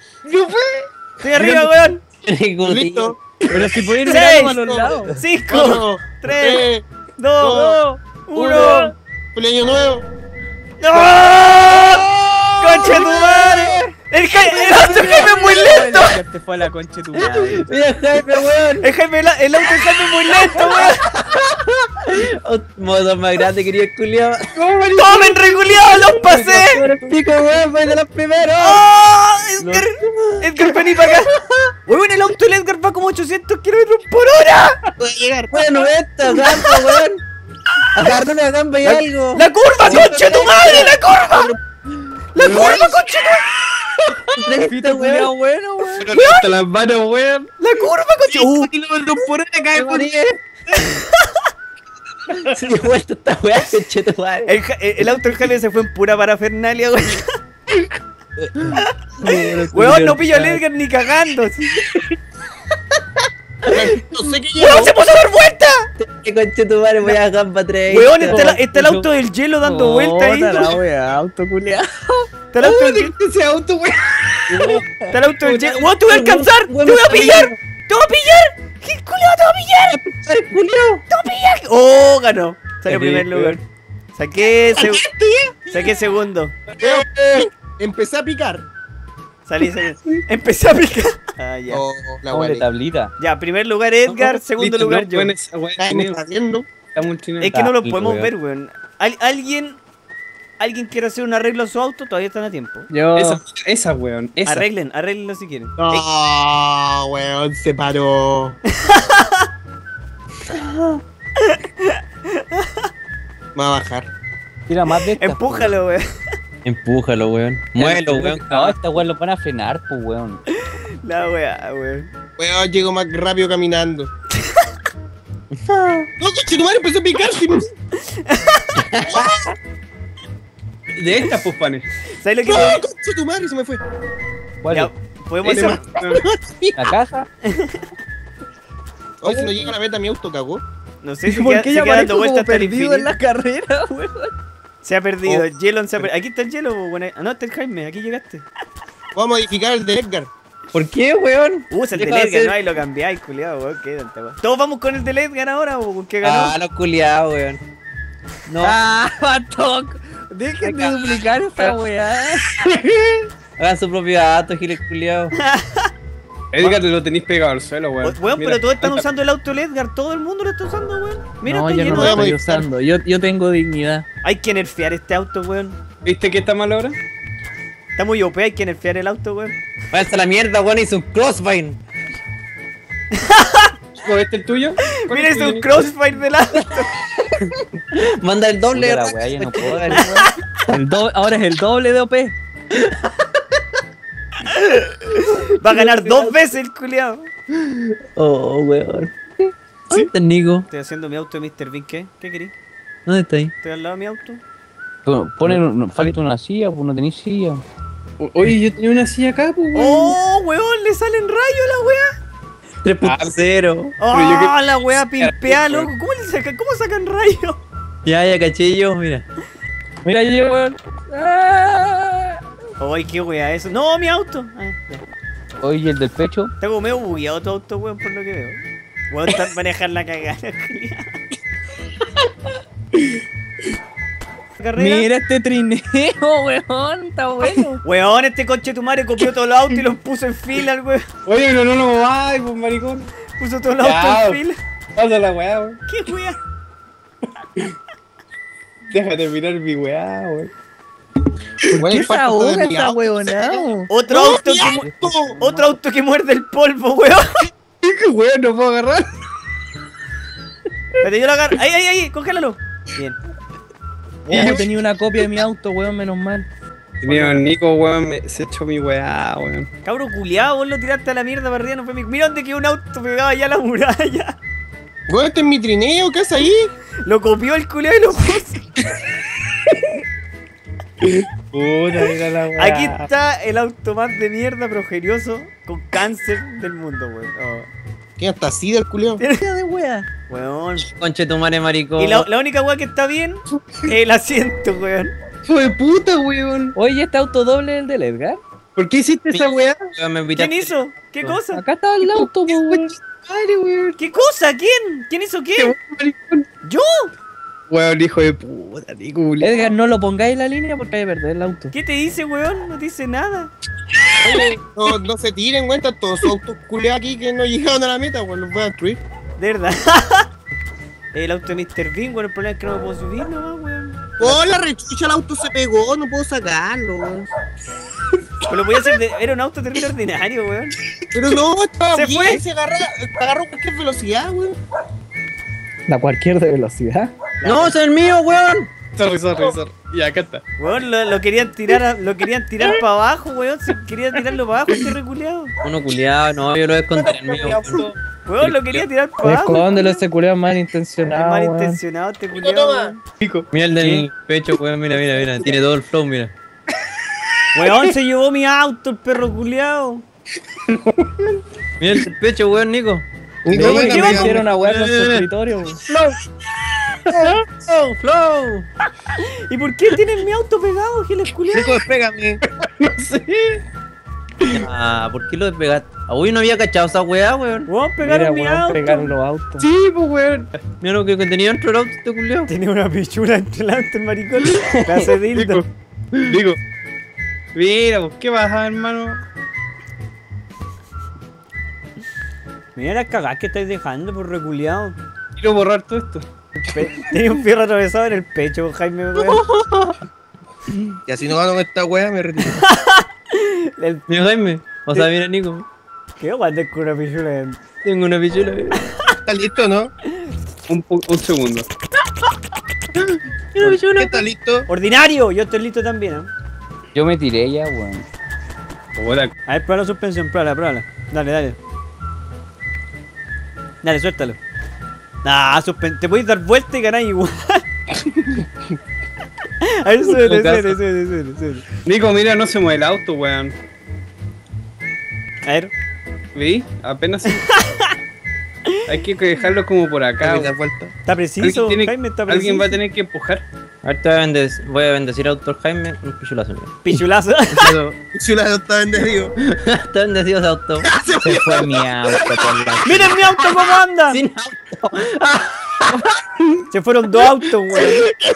Estoy arriba, weón. Listo. Pero si pueden ir Seis. mirando a los lados. Cinco, Cuatro, tres, tres, dos, dos, uno. feliz año nuevo. ¡No! ¡Concha tu madre! El Jaime, el auto del Jaime es muy lento. Ya te fue a la concha de tu madre. Mira, Jaime, weón. El Jaime, el el auto del Jaime es muy lento, weón. Modo más grande, querido culiao. ¡Tomen, reculeados! ¡Los pasé! Por el pico, weón, fue de los primeros. ¡Oh! Edgar, Edgar, vení para acá. Weón, el auto del Edgar va como ochocientos kilómetros por hora. Puede llegar. Bueno, esto, gato, weón. Agarra una gamba y algo. ¡La curva, concha tu madre! ¡La curva! ¡La curva, concha tu madre! Este weón, bueno, weón. Pero levanta las manos, weón. ¡La curva, concha! ¡Uh! kilómetros por hora cae por Sí, vuelto esta weá, concheto, madre. El, ja- el auto del Jaime se fue en pura parafernalia, weón. Weón, no pillo al Edgar ni cagando. No sé qué ¡Weón, llevo. se puso a dar vuelta! qué conche tu madre voy a gamba tres. Weón, está, el- está el auto del hielo dando vueltas ahí. Puta la wea, auto culiado. Está el auto del hielo. Ese auto, weón. Está el auto del hielo. Weón, te voy a alcanzar. Te voy a pillar. Te voy a pillar. ¿Qué culiao te voy a pillar? ¡Ay, culiao! Te voy a pillar. Oh, ganó. Salió Sí, primer weón. lugar. Saqué, seg- saqué segundo. Eh, Empecé a picar. Salí, salí. Empecé a picar. Ah, ya. Oh, la Como de guay. tablita. Ya, primer lugar Edgar, segundo Listo, lugar no, yo. weón, esa weá ¿Qué me tiene- está haciendo? está muy chino. Es que no lo Ah, podemos weón. ver, weón. Al- ¿Alguien, alguien quiere hacer un arreglo a su auto? Todavía están a tiempo. Yo. Esa, esa, weón. Esa. Arreglen, arreglenlo si quieren. No, weón, se paró. Va a bajar. Tira más de estas, Empújalo, weón. Empújalo, weón. Muévelo, weón. pues. No, esta weón lo van a frenar, pues weón. La weá, weón. Weón, llego más rápido caminando. No, coche, tu madre empezó a picar. Si no, De estas, pues, panes. ¿Sabes lo que no, me... coche, tu madre se me fue. ¿Cuál Ya, es? podemos Ese hacer... más- ¿La caja? Hoy si no llega a la meta mi auto cagó. No sé si ¿Por queda, qué se ya queda dando aparezco vueltas como hasta el perdido en infinito. la carrera, weón? Se ha perdido. Jelon se ha perdido. Aquí está el hielo, weón. Ah, no, está el Jaime. Aquí llegaste. Vamos a modificar el de Edgar. ¿Por qué, weón? Uh, es el del Deja de Edgar, hacer- no, ahí lo cambiáis, culiado, weón. Qué tanta weón. Todos vamos con el del Edgar ahora, weón, que ganó. Ah, los culiados, weón. No, Ah, Batok. Dejen de duplicar esta weá. hagan su propio dato, giles culiados. Edgar, lo tenéis pegado al suelo, weón. Weón, Mira, pero todos están anda. usando el auto del Edgar. Todo el mundo lo está usando, weón. Mira, No, está yo lleno no de lo vamos a estoy usando. Yo, yo tengo dignidad. Hay que nerfear este auto, weón. ¿Viste que está mal ahora? Está muy O P, hay que nerfear el auto, weón. Váyanse a la mierda, weón, hizo un crossbine. Chico, ¿este el tuyo? ¿Cuál Mira, es es el un tuyo? crossfire del auto. Manda el doble de Puta la ataque. weá, yo no puedo dar, weón. El do- Ahora es el doble de O P. Va a ganar dos veces el culiado. Oh, weón. ¿Dónde está el Nico? Estoy haciendo mi auto de mister Bean, ¿qué? ¿Qué querís? ¿Dónde está ahí? Estoy al lado de mi auto. Ponen, falta una silla, pues no tenéis silla. O- Oye, yo tenía una silla acá, pues, weón. ¡Oh, weón! ¡Le salen rayos a la weá! tres punto cero. ¡Oh, Pero yo que- la weá pimpeada, loco! ¿Cómo, le sacan, ¿Cómo sacan rayos? Ya, ya caché yo, mira. Mira, yo, weón. Ah. ¡Ay, qué weá eso! ¡No, mi auto! Ah, ya. Oye, el del pecho. Está como medio bugueado tu auto, weón, por lo que veo. Weón, está manejar la cagada, culiao. Carrera. Mira este trineo, weón. Está bueno. Weón, este coche tu madre copió todo el auto y los puso en fila, el weón. Oye, pero no lo mováis, pues, maricón. Puso todo el Ya, auto en fila. Pasa la weá, weón. ¿Qué weá? Déjate mirar mi weá, weón. Weón, el cuarto de mi auto. weonado? Otro ¡No, auto mi que mu- auto! otro auto que muerde el polvo, weón. ¿Qué weón? No puedo agarrar. Espérate, yo lo agarro. Ahí, ahí, ahí, congélalo. Bien. Oh, tenía una copia de mi auto, weón, menos mal. Tenía un Nico, weón, me- se echó mi weá, weón. Cabro culiado, vos lo tiraste a la mierda para arriba, no fue mi. Mira dónde quedó un auto pegado allá a la muralla. Weón, este es mi trineo, ¿qué haces ahí? Lo copió el culiado y lo puso. Puta, mira la weá. Aquí está el auto más de mierda, progerioso, con cáncer del mundo, weón. Oh. ¿Qué hasta así del culiao? de wea. Weón. Conche tu madre, maricón. Y la, la única weá que está bien es el asiento, weón. Hijo de puta, weón. Oye, este auto doble es el del Edgar. ¿Por qué hiciste esa weá? Weón, me invitaste- ¿Quién hizo? ¿Qué cosa? Acá estaba el auto, pues, weón. Madre, weón. ¿Qué cosa? ¿Quién? ¿Quién hizo Qué qué? weón, maricón. ¿Yo? Weón, hijo de puta, Nico, culiao. Edgar, no lo pongáis en la línea porque hay que perder el auto. ¿Qué te dice, weón? No te dice nada. No, no se tiren, weón, están todos esos autos culiados aquí que no llegaron a la meta, weón, los voy a destruir. De verdad. El auto de mister Bean, weón, el problema es que no me puedo subir nomás, weón. Oh, la rechucha, el auto se pegó, no puedo sacarlo, weón. Pero lo voy a hacer de... Era un auto terrible ordinario, weón. Pero no, estaba ¿Se bien, fue? se agarra, agarró cualquier velocidad, weón. La cualquier de velocidad. No, ese es el mío, weón. Sorry, sorry, sorry. Ya, acá está. Weón, lo, lo querían tirar a- lo querían tirar para abajo, weón. Se quería tirarlo para abajo, este reculeado. Uno culiado, no, yo lo voy a esconder el mío. weón. Weón, lo quería tirar para abajo. Escóndelo, ese culiao Es malintencionado. weón. malintencionado este culiado, weón. Nico. Mira el del pecho, weón, mira, mira, mira. Tiene todo el flow, mira. Weón, se llevó mi auto, el perro culiado. Mira el del pecho, weón, Nico. Nico, Me venga, ¿qué venga. hicieron una weá con su escritorio, weón. ¡Flow! ¡Flow! ¿Y por qué tienen mi auto pegado, Giles culiao? Nico, despégame. Ah, ¿por qué lo despegaste? Ah, uy, no había cachado esa weá, weón. Weón, Mira, pegaron mi weón, auto. pegaron los autos. Sí, pues, weón. Mira lo que que tenía dentro del auto este culiao. Tenía una pichula entre delante, maricón. Clase de Nico, dildo. Nico. Mira, pues, ¿qué pasa, hermano? Mira las cagadas que estáis dejando por reculeado. Quiero borrar todo esto. Tenía un fierro atravesado en el pecho, Jaime, weón. Y así no gano con esta wea, me retiro. El... Mira, Jaime. O sea, mira, Nico. ¿Qué guantes con una pichula? en- Tengo una pichula, weón. ¿Estás listo, no? Un, pu- un segundo. Una ¿Qué pichula. estás listo? ¡Ordinario! Yo estoy listo también, ¿eh? Yo me tiré ya, weón. Hola. A ver, prueba la suspensión, pruébala, pruébala. Dale, dale. Dale, suéltalo. Ah, suspen... Te puedes dar vuelta y ganar igual. A ver, súbete, súbete, súbete, súbete, súbete. Nico, mira, no se mueve el auto, weón. A ver. ¿Vi? Apenas se... Hay que dejarlo como por acá, Dale weón. la vuelta. Está preciso, Alguien, tiene- Jaime, está preciso. alguien va a tener que empujar. Ahorita voy a bendecir, voy a bendecir a autor Jaime. Un pichulazo, mira. Pichulazo. Chula, no está bendecido. Está bendecido ese auto. Se fue mi auto por la... ¡Miren mi auto cómo anda! Sin auto. Se fueron dos autos, weón.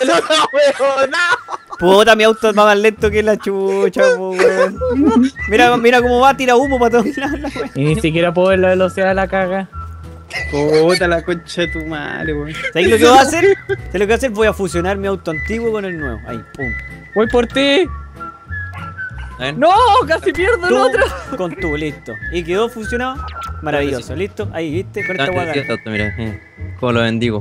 Puta, mi auto va más lento que la chucha, po, weón. Mira, mira cómo va, tira humo para todos lados, la weón. Y ni siquiera puedo ver la velocidad de la caga. Puta la concha de tu madre, weón. ¿Sabes lo que voy a hacer? ¿Sabes lo que voy a hacer? Voy a fusionar mi auto antiguo con el nuevo. Ahí, pum. Voy por ti. A ver. No, casi pierdo el Tú otro. con tú, listo. Y quedó fusionado. Maravilloso, listo. Ahí, viste, con Está esta bendecido guaga. ese auto, mira. eh. Como lo bendigo.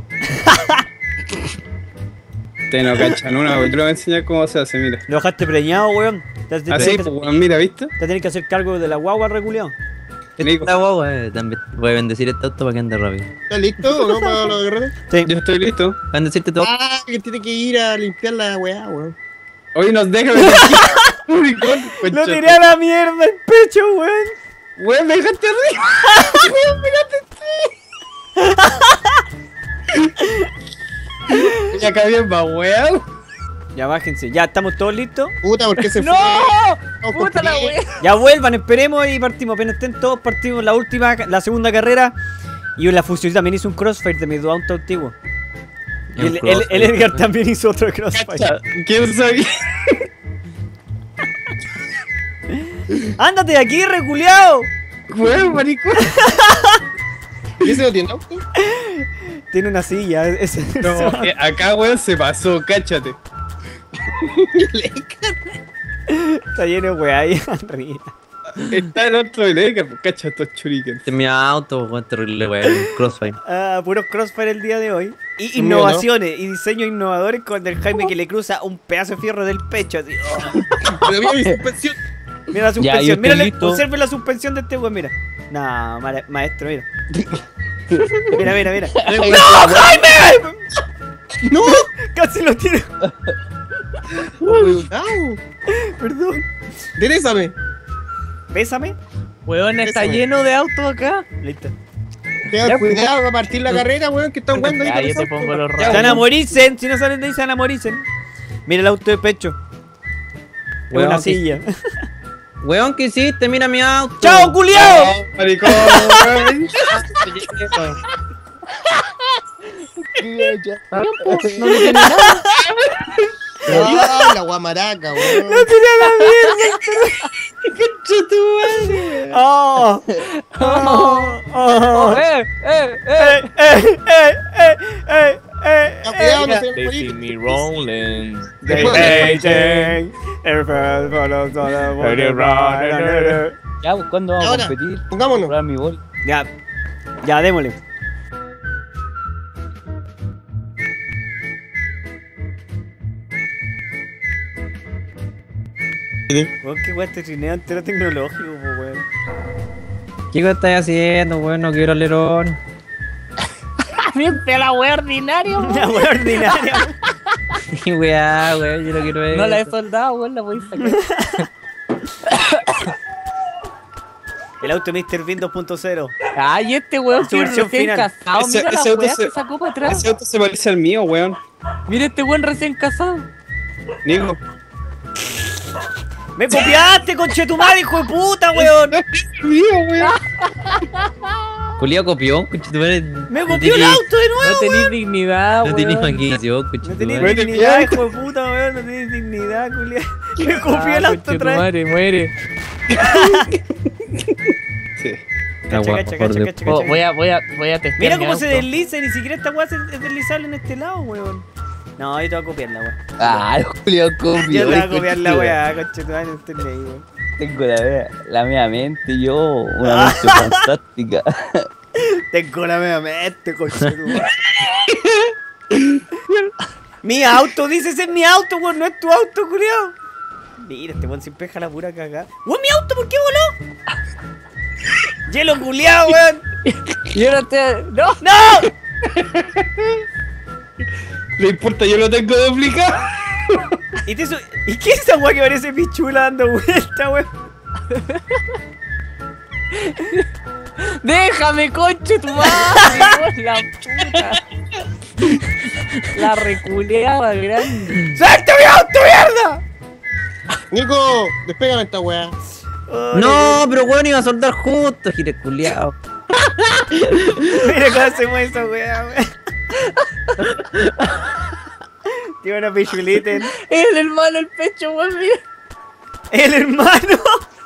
Te no cachan una, weón. Te lo voy a enseñar cómo se hace, mira. Lo dejaste preñado, weón. Te te- Así, te- pues, weón, mira, ¿viste? te tenés que hacer cargo de la guagua reculeado. Nico. Esta guagua, eh, también. Voy a bendecir este auto para que ande rápido. ¿Estás listo o no para los guerreros? Sí. Yo estoy listo. Voy a bendecirte tu auto. Ah, que tiene que ir a limpiar la weá, weón. Hoy nos deja venir. Maricón, Lo concha tiré a la mierda el pecho, weón. tu- Weón, me dejaste arriba. Ya acá bien va, weón. Ya bájense, ya estamos todos listos. Puta, ¿por qué se ¡No! fue? Vamos con ¡Puta la tres. wea! Ya vuelvan, esperemos y partimos. Apenas estén todos, partimos la última, la segunda carrera. Y en la fusión también hizo un crossfire de mis dos autos antiguos. Y Un el, el- crossfire. el Edgar también hizo otro crossfire. ¿Quién soy? ¡Ándate de aquí, reculeado! Weón, maricón. ¿Y ese no tiene auto? Tiene una silla. Ese, No, eh, acá, weón, se pasó, cáchate. está lleno de weá ahí arriba. Está el otro de Edgar, pues, cacha estos churikens. Este es mi auto, weón, terrible, weón. Crossfire. Ah, puros crossfire el día de hoy. Y Mío, innovaciones y diseños innovadores con el Jaime que le cruza un pedazo de fierro del pecho. Así. Oh. Pero mira mi suspensión. Mira la Ya, yo suspensión. estoy Mira, la- listo. observe la suspensión de este weón, mira. No, ma- maestro, mira. Mira, mira, mira. ¡No, Jaime! ¡No! Casi lo tiro. ¡Cuidado! Perdón. ¡Derésame! Pésame. Weón, está Ese, lleno de autos acá. Listo. Ten cuidado, va a partir la carrera, weón, que están jugando ahí Ya, con yo ese te auto. pongo los Se van a rayos. morirse. Si no salen de ahí, se van a morirse. Mira el auto de pecho. Es Weón, una que- silla. Weón, ¿qué hiciste? Mira mi auto. ¡Chao, culiao! No, maricón, weón. No me tiene nada. ¡Ah, la guamaraca, weón! ¡Oh! ¡Oh! ¡Oh! ¡Eh, eh, ¡Eh, eh! eh, eh, eh, eh, eh, Ya, cuidado, no eh! se They see me rolling. They hating. Everybody follows all the way they run. Ya, pues, ¿cuándo vamos Ahora. a competir? Pongámonos. Comprar mi bol. Ya, ya, démosle. Weón, qué weón, este trineo entero tecnológico, po, weón. ¿Qué cosa estás haciendo, weón? No quiero alerón. Siempre la wea ordinaria, weón. Una weón ordinaria. Qué weá, weón. Yo no quiero ver. No la he eso. soldado, weón, la voy a sacar. El auto míster Bean dos punto cero. Ay, este weón Su que es versión recién final. casado. Ese- Mira ese la auto weá se- que sacó para atrás. Ese auto se parece al mío, weón. Mira este weón recién casado. Nico. ¡Me copiaste, conchetumare, hijo de puta, weón! Es el mío, weón. Culiao copión, conchetumare. ¡Me No copió el tenís- auto de nuevo! No tenés dignidad, No weón. tenés imaginación, No tenés conchetumare. Muere, dignidad, mierda. hijo de puta, weón. No tenés dignidad, culiao. Me copió Ah, el auto otra vez. conchetumare, muere. Sí. Cacha, Agua, cacha, por cacha, de- cacha, Oh, cacha. voy a, voy a, voy a testear. Mira mi cómo se auto. desliza y ni siquiera esta weá es deslizable en este lado, weón. No, yo te voy a copiar la weá. Ah, el culiao copión. Yo te voy a copiar la conchetumare. weá, conchetumare, no estoy ahí, weón. Tengo la, mea- la mea mente, yo, una Ah. mente fantástica. Tengo la media mente, conchetumare. Mi auto, dice, ese es mi auto, weón, no es tu auto, culiao. Mira, este weón siempre deja la pura cagada. ¡Weón, mi auto, ¿por qué voló? Hielo culiao, weón. Yo no te. ¡No! ¡No! No importa, yo lo tengo duplicado. ¿Y, te su- ¿Y qué es esa weá que parece pichula dando vuelta, weón? ¡Déjame, conche tu madre! weón, la puta. La reculeaba grande. ¡Suelta mi auto, mierda! Nico, despégame esta weá. Ay, No, pero weón iba a soldar justo, gire culiao. Mira cómo se mueve esa weá, weón. Tiene una pichulita en... El hermano, el pecho, weón, mira. El hermano.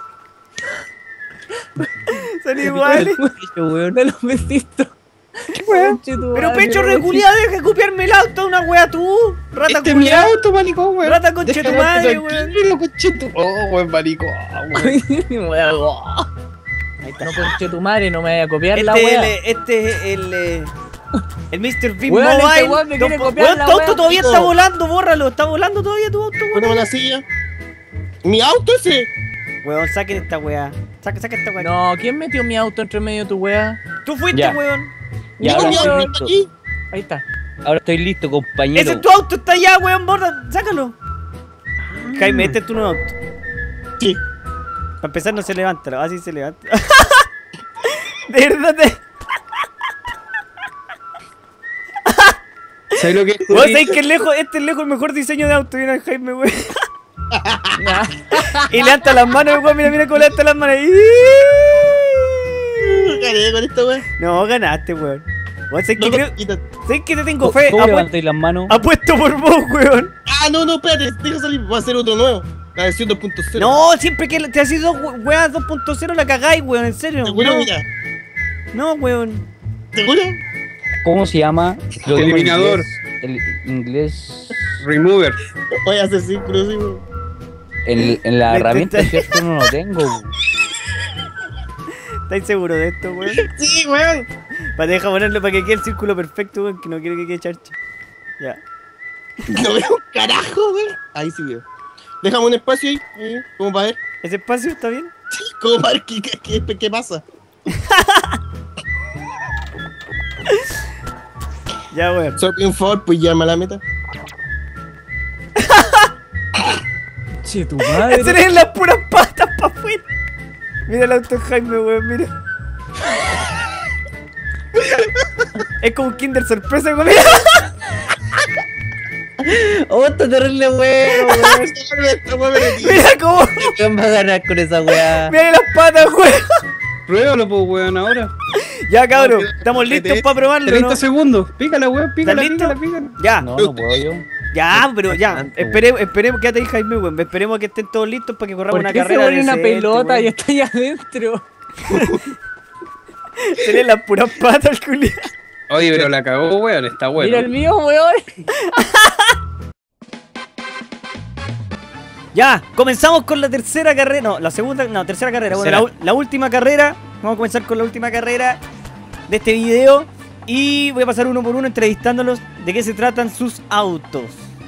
Son iguales. weón. De los besitos. Conche tu Pero madre, pecho weón. reculiado, deja de copiarme el auto, una wea tú. Rata Este es mi culiada. auto, maricón, weón. Rata conche tu Déjame madre, tranquilo, conchetu- Oh, weón, maricón, weón. Weón. Ahí está. No conche tu madre, no me vaya a copiar la Este es wea. el, este es el, eh, el mister Bean Weón, este Mobile. weón me quiere Don- copiar weón, la tu auto wea. todavía Nico. está volando, bórralo. Está volando todavía tu auto, Póngame weón. la silla. Mi auto ese. Weón, saquen esta weá. Saca, saca esta weá. No, ¿quién metió mi auto entre medio de tu wea? Tú fuiste, Ya. weón. Ya, Nico, ahora mi estoy auto listo. está aquí. Ahí está. Ahora estoy listo, compañero. Ese es tu auto, está allá, weón, borra. Sácalo. Jaime, este es tu nuevo auto. Sí. Para empezar no se levanta, así se levanta. De verdad te... ¿Sabes lo que es? Vos sabés que es lejos, este es lejos el mejor diseño de auto, viene el Jaime, weón. Y levanta las manos, weón, mira, mira cómo levanta las manos. Gané con esta weá. No, ganaste, weón. Weón, ¿sabés que, No, creo- quita- ¿sabés que te tengo ¿Cómo, fe? cómo Apu- levantáis las manos? Apuesto por vos, weón. Ah, no, no, espérate. Deja salir. Voy a hacer otro nuevo. La versión dos punto cero. No, siempre que te haces dos we- weas dos punto cero la cagáis, weón, en serio. ¿Seguro? No, Mira. no, weón. ¿Seguro? ¿Cómo se llama? Lo digo en Eliminador. inglés. El inglés. Remover. Voy a hacer círculos, sí, weón. En, en la Me herramienta, intenta- ¿cierto? No lo tengo. ¿Estáis seguros de esto, weón? Sí, weón. Para dejar ponerlo para que quede el círculo perfecto, weón, que no quiero que quede charcha. Ya. No veo un carajo, weón. Ahí sí veo. Déjame un espacio ahí. ahí, Como para ver. ¿Ese espacio está bien? Como para ver qué, qué, qué- qué pasa. Ya, weón. Solo pido un favor, pues llama a la meta. Che, tu madre. Se le ven las puras patas para afuera. Mira el auto de Jaime, weón, mira. Es como un Kinder sorpresa, weón. Mira, ¡Oh, está terrible, weón! weón. Esta weá me metí. mira cómo. ¿Quién va a ganar con esa weá? Mira las patas, weón. Pruébalo, pues, weón, ahora. Ya, cabrón. Estamos listos para probarlo, treinta ¿no? segundos. Pícala, weón, pícala, ¿Estás listo? pícala, pícala. Ya. No, no puedo yo. Ya, pero ya. Tanto, Esperemos, esperemos, quédate ahí, Jaime, weón. Esperemos que estén todos listos para que corramos ¿Por una qué se carrera. pone una decente, pelota weón. y está ahí adentro? Se le ven las puras patas al culiao. Oye, pero la cagó, weón, está bueno. Mira el mío, weón. Ya, comenzamos con la tercera carrera. No, la segunda, no, tercera carrera. Bueno, la, u- la última carrera. Vamos a comenzar con la última carrera de este video. Y voy a pasar uno por uno entrevistándolos de qué se tratan sus autos.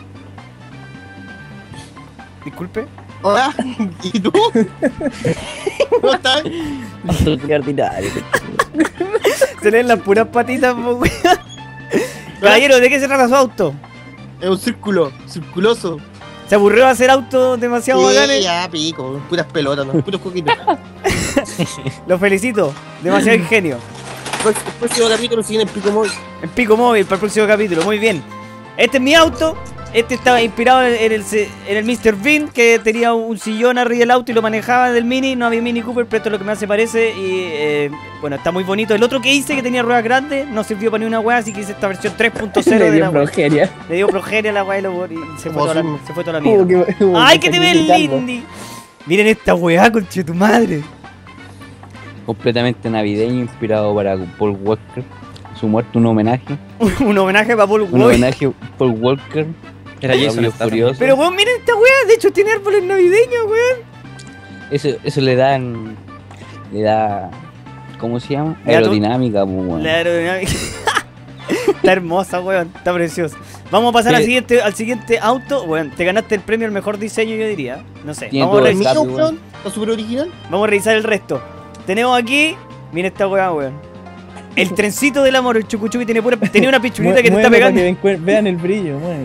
Disculpe. Hola. ¿Y tú? ¿Cómo estás? Qué ordinario. Se le ven las puras patitas, po, weón. Caballero, ¿de qué se trata su auto? Es un círculo, circuloso. ¿Se aburrió de hacer autos demasiado Sí, bacanes? ya, pico, puras pelotas, ¿no? Puros coquitos. Lo felicito. Demasiado ingenio. El próximo capítulo sigue en el pico móvil. En pico móvil para el próximo capítulo. Muy bien. Este es mi auto. Este estaba inspirado en el, en el míster Bean, que tenía un sillón arriba del auto y lo manejaba del Mini. No había Mini Cooper, pero esto es lo que me hace parece. Y eh, bueno, está muy bonito. El otro que hice, que tenía ruedas grandes, no sirvió para ni una weá, así que hice esta versión tres punto cero Le de dio la weá. progeria. Le dio progeria a la weá y, lo- y se, fue Como toda la, zoom. se fue toda la Hubo mierda. que- hubo ¡Ay, que que te ves sacrificarlo. Lindy! Miren esta weá, conche tu madre. Completamente navideño, inspirado para Paul Walker. Su muerte, un homenaje. Un homenaje para Paul Un Walker. homenaje a Paul Walker. Era Jason Rápido y Statham. Furioso. Pero weón, miren esta weá. De hecho, tiene árboles navideños, weón. Eso, eso le dan. Le da. ¿Cómo se llama? Le da tu- Aerodinámica, pues, weón. La aerodinámica. Está hermosa, weón. Está preciosa. Vamos a pasar al Sí. siguiente, al siguiente auto. Weón, te ganaste el premio al mejor diseño, yo diría. No sé. Tiene Vamos a, todo el revisar, ¿Mío, Rápido, weón? ¿Está súper original? vamos a revisar el resto. Tenemos aquí. Mira esta weá, weón. El trencito del amor, el chucuchubi tiene pura. Tenía una pichulita que te está Muévelo para pegando. que ven- vean el brillo, muévelo.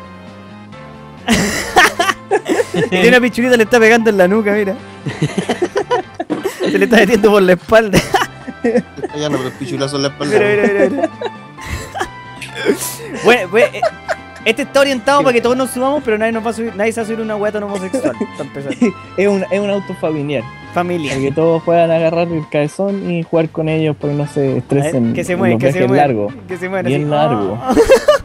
Tiene una pichulita, le está pegando en la nuca, mira. Se le está metiendo por la espalda. Está ya no, pero el pichulazo en la espalda. Mira, mira, mira, mira. Bueno, pues, eh, este está orientado para que todos nos subamos, pero nadie nos va a subir, nadie se va a subir una weá tan homosexual. Para empezar. Es un, es un auto familiar. Familia. Para que todos puedan agarrar el cabezón y jugar con ellos para que no se A ver, estresen. que se en mueven, los que se viajes mueven. largos. Que se mueven Bien así. largo. Ah.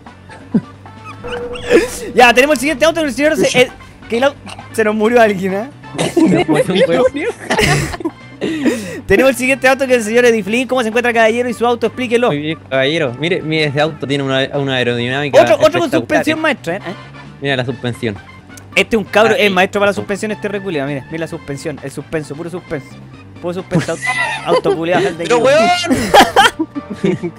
Ya, tenemos el siguiente auto. El señor se, el- que el au- se nos murió alguien, ¿eh? Tenemos el siguiente auto, que es el señor Eddie Flynn. ¿Cómo se encuentra, caballero? Y su auto, explíquelo. Muy bien, caballero. Mire, mire, ese auto tiene una, una aerodinámica. Otro, otro con espectacular, suspensión eh. maestra, ¿eh? Mira la suspensión. Este es un cabro, Ahí. es maestro para la suspensión este reculeado, mira, mira la suspensión, el suspenso, puro suspenso. Puro suspenso, auto, autoculeado. el de ¡Pero aquí. weón!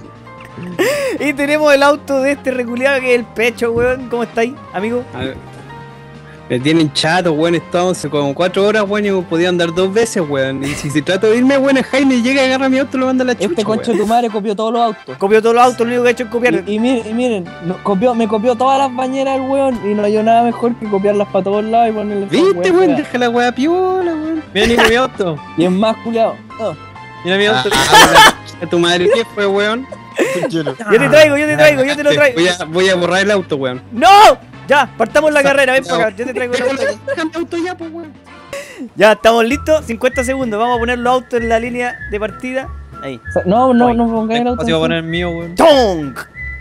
Y tenemos el auto de este reculeado que es el pecho, weón. ¿Cómo está ahí, amigo? A ver. Me tienen chato, weón. Estamos hace como cuatro horas, weón. Y podía andar dos veces, weón. Y si se trata de irme, weón, Jaime llega, agarra mi auto y lo manda a la chucha. Este concho de weón. tu madre copió todos los autos. Copió todos los autos, lo único que ha hecho es copiar. Y, y miren, y miren no, copió, me copió todas las bañeras el weón y no hay nada mejor que copiarlas para todos lados y ponerle ¿Viste, weón? Deja la weá piola, weón. Mira, mira mi auto. Y es más culiado. Mira mi auto. Ah, a tu madre, ¿qué fue, weón? Yo no. Yo te traigo, yo te traigo, yo te lo traigo. Voy a, voy a borrar el auto, weón. ¡No! Ya, partamos la carrera, ven para acá, yo te traigo el auto. Déjame el auto ya, pues, weón. Ya, estamos listos, cincuenta segundos, vamos a poner los autos en la línea de partida. Ahí. O sea, no, no, Voy. no pongáis el auto. Así va a encima. poner el mío, weón. ¡Tonk!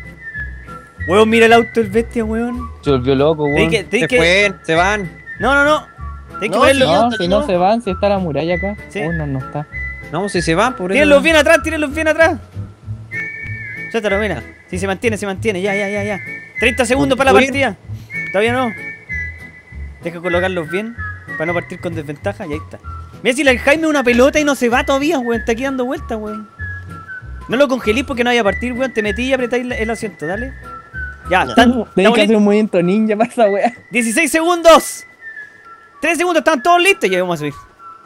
Weón, mira el auto, el bestia, weón. Se volvió loco, Tenés weón. que, tenés Se que... fue, se van. No, no, no. Tenés que No, ponerlo. sí, No, ya, si no. no se van, si está la muralla acá. Sí. Oh, no, no está. No, si se van, por eso. Tírenlos bien atrás, tírenlos bien atrás. Suéltalo, mira. Si se mantiene, se mantiene. Ya, ya, ya, ya. treinta segundos para la ¿Muy partida. Todavía no. Deja colocarlos bien para no partir con desventaja. Y ahí está. Mira si el Jaime una pelota y no se va todavía, weón. Está aquí dando vueltas, weón. No lo congelís porque no vaya a partir, weón. Te metí y apretáis la- el asiento, dale. Ya, están. Tenéis estamos que hacer listos. un movimiento ninja para esa wea. dieciséis segundos. tres segundos, están todos listos. Ya vamos a subir.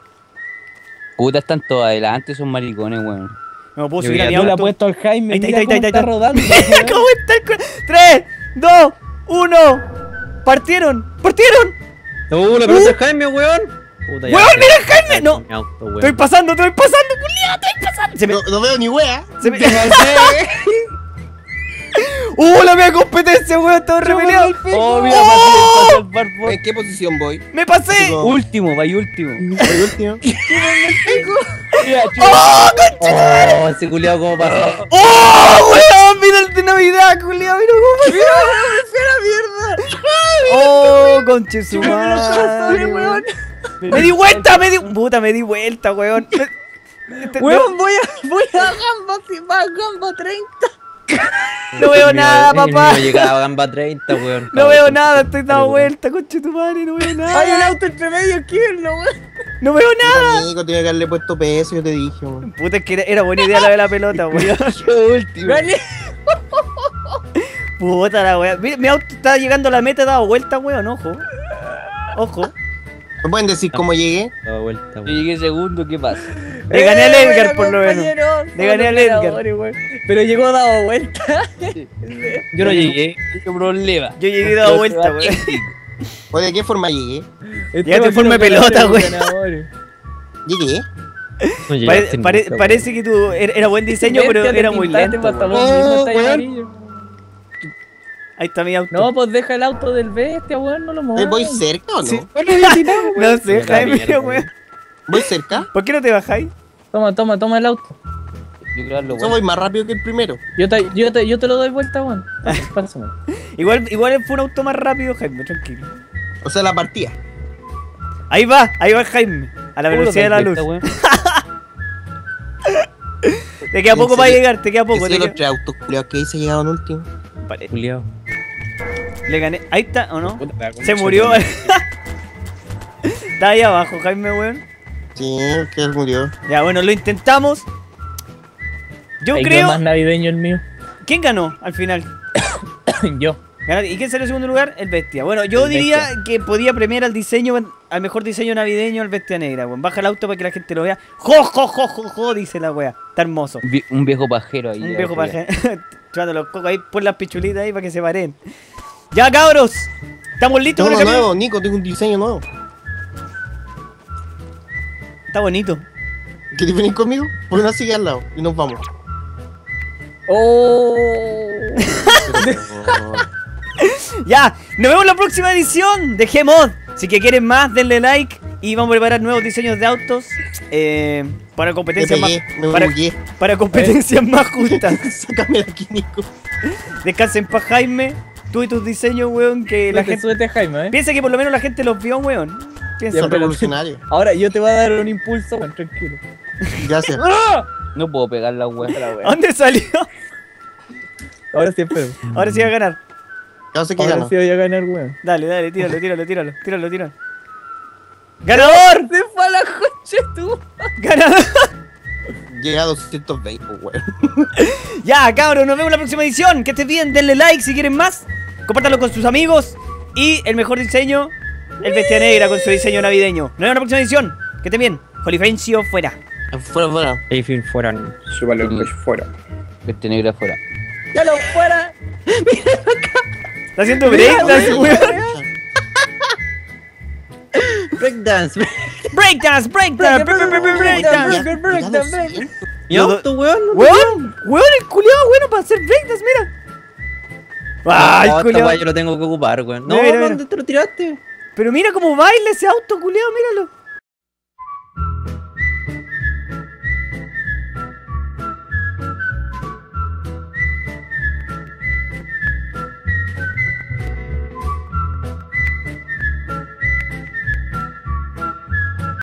Puta, están todos adelante esos maricones, weón. No puedo Yo subir a ya mi Yo le auto. apuesto al Jaime. Ahí está, Mira ahí está, cómo ahí está, está ahí rodando. Mira cómo está el cu- tres, dos, uno. Partieron, partieron. Uh, la pelota de Jaime, weón. Puta, ¡Weón, sé. mira, Jaime! No. Mi auto, weón. Estoy pasando, estoy pasando, culiado, estoy pasando. Se me. No, no veo ni wea. Se me. ¡Uh, la mía competencia, weón! Todo repeleado. Oh, mira, ¡Oh! pasé, pasé el barbo. ¿En qué posición voy? ¡Me pasé! Digo, Último, vaya último. ¿el último? ¡Oh, concha! Oh, ese culiao cómo pasó. ¡Oh, weón! ¡Mira el de Navidad, culiado! ¡Mira cómo pasó! ¡Oh, conche su madre, weón! ¡Me di vuelta, me di. Puta, me di vuelta, weón. Este- no- Weón, voy a, voy a Gamba, si va a Gamba treinta. No veo nada, papá. No llegaba a Gamba treinta, weón. No veo nada, estoy dando vuelta, conche tu madre, no veo Hay un nada. auto entre medio, ¿quién lo weón? No veo nada. Amigo, tenía que haberle puesto peso, yo te dije, weón. Puta, es que era, era buena idea la de la pelota, weón. Gané. Puta la weón. Mira, mi auto está llegando a la meta, he dado vuelta, weón, ojo. Ojo. ¿Me pueden decir cómo llegué? Da vuelta, Yo weón. llegué segundo, ¿qué pasa? Le gané al Eh, Edgar, buena, por lo menos. compañero. Le gané al Somos Edgar. ganadores, weón. Pero llegó dado vuelta. Yo no llegué. ¿Qué problema? Yo llegué y dado vuelta, weón. Oye, ¿de qué forma llegué? Llegaste en forma de pelota, weón. ¿Llegué? No Pare- llegaste pare- nunca, parece que tú era, era buen diseño, pero Bestia, te era muy pintaste lento. pa' hasta weón. los mismos Oh, tallos weón. amarillos. Ahí está mi auto. No, pues deja el auto del bestia, weón, no lo Eh, muevas. ¿Voy cerca o no? Sí. Bueno, ya tirado, weón. No sé, Mira, Jaime, mierda, weón. ¿Voy cerca? ¿Por qué no te bajáis? Toma, toma, toma el auto. Yo creo que lo Yo voy más rápido que el primero. Yo te, yo te, yo te lo doy vuelta, weón. Pásame. Igual, igual fue un auto más rápido, Jaime, tranquilo. O sea, la partida. Ahí va, ahí va Jaime. A la velocidad de la luz. Te queda ¿En poco para serio? llegar, te queda poco. ¿Ese Te los queda... tres autos culiados que hice llegaban último? Vale, Juliado. le gané. Ahí está, ¿o no? Se murió. Está ahí abajo, Jaime, weón. Sí, que murió. Ya, bueno, lo intentamos. Yo Ahí quedó creo. más navideño el mío. ¿Quién ganó al final? Yo. Ganaste. ¿Y quién salió en segundo lugar? El Bestia. Bueno, yo El diría Bestia. que podía premiar al diseño, al mejor diseño navideño, al Bestia Negra, weón. Baja el auto para que la gente lo vea. ¡Jo, jo, jo, jo, jo! Dice la wea. Está hermoso. Vi- Un viejo pajero ahí. Un viejo arriba. paje. Chupando los cocos ahí, pon las pichulitas ahí para que se paren. Ya, cabros. ¿Estamos listos Tengo con el uno camino? nuevo, Nico, tengo un diseño nuevo. Está bonito. ¿Quieres venir conmigo? Pon una silla al lado y nos vamos. Oh. Ya, nos vemos en la próxima edición de Gmod. Si que quieren más, denle like y vamos a preparar nuevos diseños de autos eh, para Me competencias más pegué, me para, bugué. para competencias más justas. Sácame de aquí, Nico. Descansen pa' Jaime, tú y tus diseños, weón, que la Súbete, gente súbete, Jaime, eh. piensa que por lo menos la gente los vio, weón. Piensa. Son revolucionarios. Ahora yo te voy a dar un impulso, weón, tranquilo. Gracias. No puedo pegar la wea. ¿A dónde salió? Ahora sí espero. Ahora sí va a ganar. Ya sé que Ahora ganó. sí voy a ganar, weón. Dale, dale, tíralo, tíralo, tíralo, tíralo, tíralo. ¡Ganador! Se fue a la coche tú. ¡Ganador! Llega a doscientos veinte, weón. Ya, cabros, nos vemos en la próxima edición. Que estés bien, denle like si quieren más. Compártanlo con sus amigos. Y el mejor diseño, el Bestia Negra con su diseño navideño. Nos vemos en la próxima edición. Que estén bien. Jolifrencio fuera. Fuera, fuera. Ey, fin, fuera. Súbale un coche fuera. Bestia negra fuera. Ya lo fuera. Está haciendo breakdance, weón. Breakdance. Breakdance, breakdance, bre- bre- bre- bre- breakdance. Ya, ya lo siento. Mi auto, weón. no Weón, weón, el culiao, bueno, para hacer breakdance, mira. Ay, no, esta culiao. weá yo lo tengo que ocupar, weón. No, Mira, mira. ¿dónde te lo tiraste? Pero mira cómo baila ese auto, culiao, míralo.